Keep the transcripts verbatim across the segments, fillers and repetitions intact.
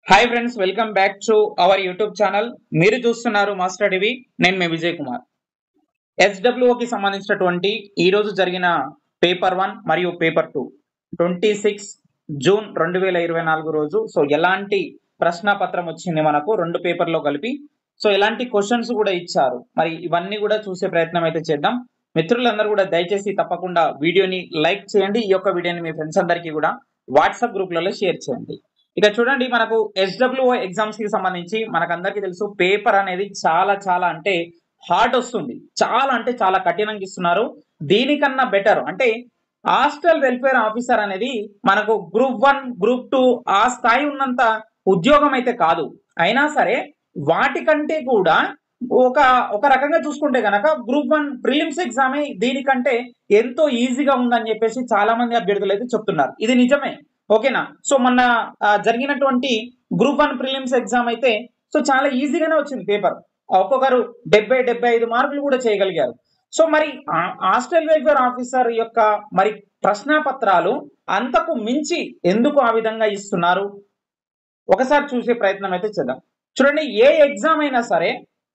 Hi friends, welcome back to our YouTube channel. మీరు చూస్తున్నారు master TV. నేను మీ విజయ్ కుమార్. ఎస్డబ్ల్యూఓకి సంబంధించినటువంటి ఈ రోజు జరిగిన పేపర్ వన్ మరియు paper two twenty six June రెండు వేల ఇరవై నాలుగు రోజు సో ఎలాంటి ప్రశ్నపత్రం వచ్చింది మనకు రెండు పేపర్లో కలిపి. సో ఎలాంటి క్వశ్చన్స్ కూడా ఇచ్చారు, మరి ఇవన్నీ కూడా చూసే ప్రయత్నం అయితే చేద్దాం. మిత్రులందరూ కూడా దయచేసి తప్పకుండా వీడియోని లైక్ చేయండి. ఈ యొక్క వీడియోని మీ ఫ్రెండ్స్ అందరికీ కూడా వాట్సాప్ గ్రూప్లలో షేర్ చేయండి. ఇక చూడండి, మనకు ఎస్డబ్ల్యూఓ ఎగ్జామ్స్ కి సంబంధించి మనకందరికీ తెలుసు పేపర్ అనేది చాలా చాలా అంటే హార్డ్ వస్తుంది. చాలా అంటే చాలా కఠినంగా ఇస్తున్నారు. దీనికన్నా బెటర్ అంటే హాస్టల్ వెల్ఫేర్ ఆఫీసర్ అనేది మనకు గ్రూప్ వన్ గ్రూప్ టూ ఆ స్థాయి ఉన్నంత ఉద్యోగం అయితే కాదు. అయినా సరే వాటికంటే కూడా ఒక ఒక రకంగా చూసుకుంటే గనక గ్రూప్ వన్ ప్రిలిమ్స్ ఎగ్జామే దీనికంటే ఎంతో ఈజీగా ఉందని చెప్పేసి చాలా మంది అభ్యర్థులు అయితే చెప్తున్నారు. ఇది నిజమే, ఓకేనా. సో మొన్న జరిగినటువంటి గ్రూప్ వన్ ప్రిలిమ్స్ ఎగ్జామ్ అయితే సో చాలా ఈజీగానే వచ్చింది పేపర్. ఒక్కొక్కరు డెబ్బై డెబ్బై ఐదు మార్కులు కూడా చేయగలిగారు. సో మరి హాస్టల్ వెల్ఫేర్ ఆఫీసర్ యొక్క మరి ప్రశ్నపత్రాలు అంతకు మించి ఎందుకు ఆ విధంగా ఇస్తున్నారు ఒకసారి చూసే ప్రయత్నం అయితే చేద్దాం. చూడండి, ఏ ఎగ్జామ్ అయినా సరే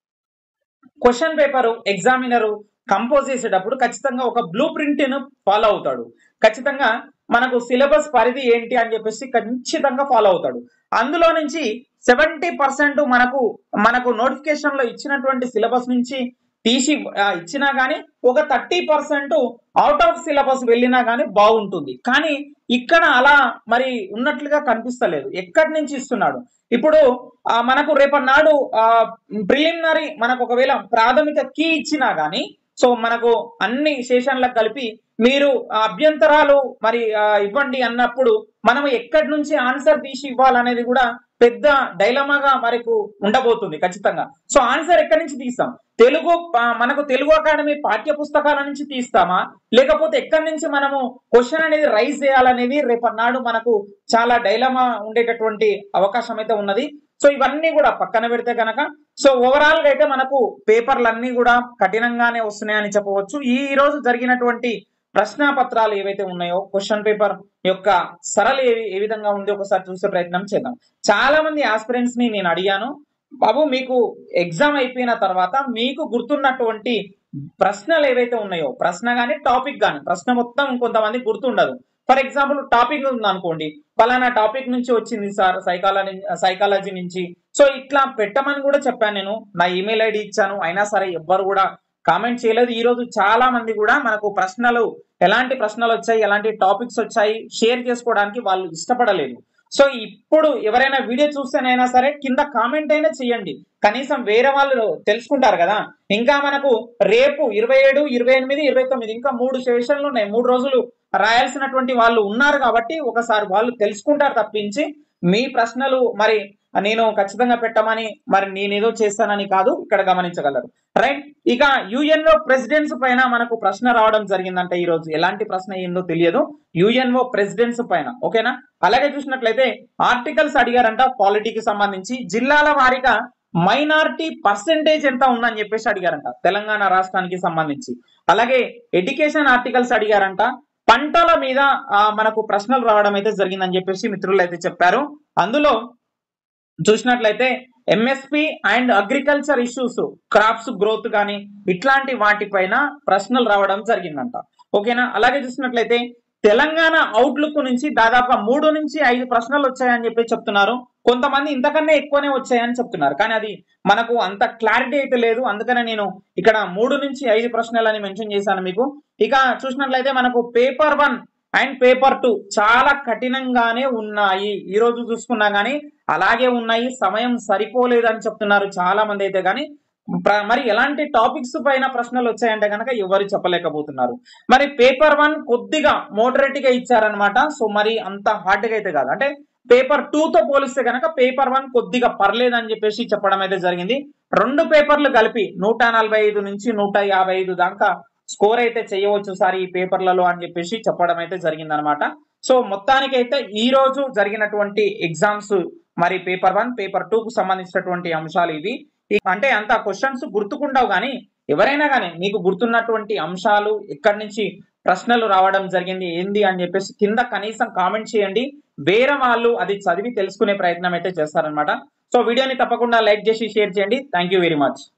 క్వశ్చన్ పేపర్ ఎగ్జామినర్ కంపోజ్ చేసేటప్పుడు ఖచ్చితంగా ఒక బ్లూ ప్రింట్ ను ఫాలో అవుతాడు. ఖచ్చితంగా మనకు సిలబస్ పరిధి ఏంటి అని చెప్పేసి ఖచ్చితంగా ఫాలో అవుతాడు. అందులో నుంచి సెవెంటీ పర్సెంట్ మనకు మనకు నోటిఫికేషన్ లో ఇచ్చినటువంటి సిలబస్ నుంచి తీసి ఇచ్చినా గానీ ఒక thirty percent out of syllabus వెళ్ళినా గానీ బాగుంటుంది. కానీ ఇక్కడ అలా మరి ఉన్నట్లుగా కనిపిస్తలేదు. ఎక్కడి నుంచి ఇస్తున్నాడు? ఇప్పుడు మనకు రేపటి నాడు ప్రిలిమినరీ మనకు ఒకవేళ ప్రాథమిక కీ ఇచ్చినా గానీ సో మనకు అన్ని సెషన్లకు కలిపి మీరు అభ్యంతరాలు మరి ఇవ్వండి అన్నప్పుడు మనం ఎక్కడి నుంచి ఆన్సర్ తీసి ఇవ్వాలనేది కూడా పెద్ద డైలమాగా మనకు ఉండబోతుంది ఖచ్చితంగా. సో ఆన్సర్ ఎక్కడి నుంచి తీస్తాం? తెలుగు మనకు తెలుగు అకాడమీ పాఠ్య పుస్తకాల నుంచి తీస్తామా, లేకపోతే ఎక్కడి నుంచి మనము క్వశ్చన్ అనేది రైజ్ చేయాలనేది రేపటి నాడు మనకు చాలా డైలమా ఉండేటటువంటి అవకాశం అయితే ఉన్నది. సో ఇవన్నీ కూడా పక్కన పెడితే కనుక సో ఓవరాల్ గా అయితే మనకు పేపర్లు అన్ని కూడా కఠినంగానే వస్తున్నాయని చెప్పవచ్చు. ఈ రోజు జరిగినటువంటి ప్రశ్నపత్రాలు ఏవైతే ఉన్నాయో క్వశ్చన్ పేపర్ యొక్క సరళ ఏ విధంగా ఉంది ఒకసారి చూసే ప్రయత్నం చేద్దాం. చాలా మంది ఆస్పిరెంట్స్ ని నేను అడిగాను, బాబు మీకు ఎగ్జామ్ అయిపోయిన తర్వాత మీకు గుర్తున్నటువంటి ప్రశ్నలు ఏవైతే ఉన్నాయో, ప్రశ్న కానీ టాపిక్ కానీ, ప్రశ్న మొత్తం కొంతమంది గుర్తుండదు. ఫర్ ఎగ్జాంపుల్ టాపిక్ ఉంది అనుకోండి, పలానా టాపిక్ నుంచి వచ్చింది సార్ సైకాలజీ సైకాలజీ నుంచి, సో ఇట్లా పెట్టమని కూడా చెప్పాను. నేను నా ఈమెయిల్ ఐడి ఇచ్చాను, అయినా సరే ఎవ్వరు కూడా కామెంట్ చేయలేదు. ఈ రోజు చాలా మంది కూడా మనకు ప్రశ్నలు ఎలాంటి ప్రశ్నలు వచ్చాయి, ఎలాంటి టాపిక్స్ వచ్చాయి షేర్ చేసుకోవడానికి వాళ్ళు ఇష్టపడలేదు. సో ఇప్పుడు ఎవరైనా వీడియో చూస్తేనైనా సరే కింద కామెంట్ అయినా చేయండి, కనీసం వేరే వాళ్ళు తెలుసుకుంటారు కదా. ఇంకా మనకు రేపు ఇరవై ఏడు ఇరవై ఎనిమిది ఇరవై తొమ్మిది ఇంకా మూడు సెషన్లు ఉన్నాయి, మూడు రోజులు రాయాల్సినటువంటి వాళ్ళు ఉన్నారు కాబట్టి ఒకసారి వాళ్ళు తెలుసుకుంటారు తప్పించి మీ ప్రశ్నలు మరి నేను ఖచ్చితంగా పెట్టమని మరి నేనేదో చేస్తానని కాదు, ఇక్కడ గమనించగలరు. రైట్, ఇక యుఎన్ఓ ప్రెసిడెంట్స్ పైన మనకు ప్రశ్న రావడం జరిగిందంట ఈ రోజు. ఎలాంటి ప్రశ్న ఏందో తెలియదు, యుఎన్ఓ ప్రెసిడెంట్స్ పైన, ఓకేనా. అలాగే చూసినట్లయితే ఆర్టికల్స్ అడిగారంట పాలిటీకి సంబంధించి. జిల్లాల వారీగా మైనారిటీ పర్సెంటేజ్ ఎంత ఉందని చెప్పేసి అడిగారంట తెలంగాణ రాష్ట్రానికి సంబంధించి. అలాగే ఎడ్యుకేషన్ ఆర్టికల్స్ అడిగారంట. పంటల మీద మనకు ప్రశ్నలు రావడం అయితే జరిగిందని చెప్పేసి మిత్రులు అయితే చెప్పారు. అందులో చూసినట్లయితే MSP and agriculture issues, crops growth కానీ ఇట్లాంటి వాటిపైన ప్రశ్నలు రావడం జరిగిందంట, ఓకేనా. అలాగే చూసినట్లయితే తెలంగాణ అవుట్లుక్ నుంచి దాదాపు మూడు నుంచి ఐదు ప్రశ్నలు వచ్చాయని చెప్పి చెప్తున్నారు. కొంతమంది ఇంతకన్నా ఎక్కువనే వచ్చాయని చెప్తున్నారు, కానీ అది మనకు అంత క్లారిటీ అయితే లేదు. అందుకనే నేను ఇక్కడ మూడు నుంచి ఐదు ప్రశ్నలు అని మెన్షన్ చేశాను మీకు. ఇక చూసినట్లయితే మనకు paper one and paper two చాలా కఠినంగానే ఉన్నాయి. ఈ రోజు చూసుకున్నా కానీ అలాగే ఉన్నాయి. సమయం సరిపోలేదు అని చెప్తున్నారు చాలా మంది అయితే. కానీ మరి ఎలాంటి టాపిక్స్ పైన ప్రశ్నలు వచ్చాయంటే కనుక ఎవరు చెప్పలేకపోతున్నారు. మరి పేపర్ వన్ కొద్దిగా మోడరేట్ గా ఇచ్చారనమాట. సో మరి అంత హార్డ్ గా అయితే కాదు, అంటే పేపర్ టూ తో పోలిస్తే కనుక పేపర్ వన్ కొద్దిగా పర్లేదు అని చెప్పేసి చెప్పడం అయితే జరిగింది. రెండు పేపర్లు కలిపి నూట నలభై ఐదు నుంచి నూట యాభై ఐదు దాకా స్కోర్ అయితే చేయవచ్చు సార్ ఈ పేపర్లలో అని చెప్పేసి చెప్పడం అయితే జరిగింది అనమాట. సో మొత్తానికైతే ఈ రోజు జరిగినటువంటి ఎగ్జామ్స్ మరి పేపర్ వన్ పేపర్ టూ కు సంబంధించినటువంటి అంశాలు ఇవి. అంటే అంత క్వశ్చన్స్ గుర్తుకుండవు కానీ ఎవరైనా కానీ మీకు గుర్తున్నటువంటి అంశాలు ఎక్కడి నుంచి ప్రశ్నలు రావడం జరిగింది ఏంది అని చెప్పేసి కింద కనీసం కామెంట్ చేయండి. వేరే వాళ్ళు అది చదివి తెలుసుకునే ప్రయత్నం అయితే చేస్తారనమాట. సో వీడియోని తప్పకుండా లైక్ చేసి షేర్ చేయండి. Thank you very much.